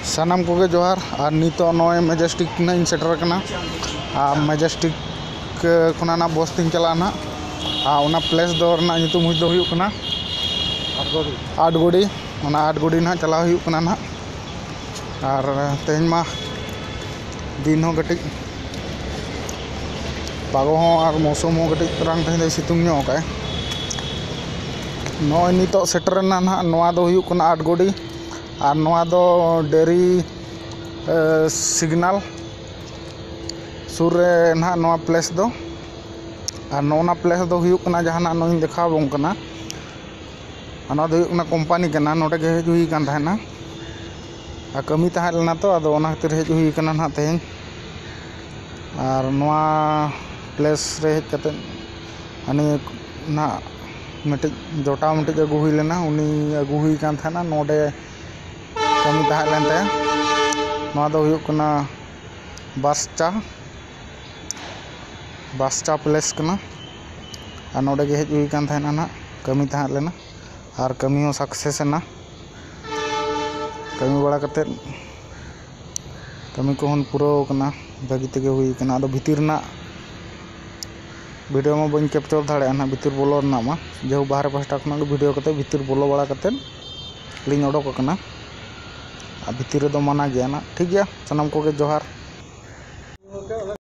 सानाम कोगे जोहार और नितो नॉय मेजेस्टिक इन सेटर करना मेजेस्टिक खुना बस तीन चलाना और प्लेस दो नितुम हुई दो हुई कना आठगुड़ी आठगुड़ी ना चला हुई कना ना और तेज मा दिन हो कटी पागो हो और मौसम हो कटी रंग तेज सितुंग का नॉय नितो सेटर ना नवा दो हुई कना आठगुड़ी और नवा दो डेरी सिग्नल सुर रे ना नवा प्लेस दो और नौना प्लेस दो हुई कना जहाना नोई देखा बों कना अना दो हुई कना कंपनी कना नोडे के हेज हुई कान थाना आ कमी ताहे लेना तो आदो ओना खातिर हेज हुई कना ना तेज और नवा प्लेस रे हेज कते अने ना मिटे जोटा मिटे अगू हुई लेना उनी अगू हुई कान थाना नोडे कमी ताहे लेनते नवा दो हुई कना बासचा प्लेस कना और नोडे के हेज हुई कान थाना ना कमी ताहे लेना और कमी हो सक्सेस ना कमी बड़ा करते कमी को पूरा कना भागी तेगे हुई कना आदो भितर ना वीडियो में बन कैप्चर दाड़े ना भितर बोलो ना मा जो बाहर पास्टा खना वीडियो करते भितर बोलो बड़ा करते लिंग ओडोक कना भितर दो मना गया ना ठीक गया सानाम कोगे जोहार।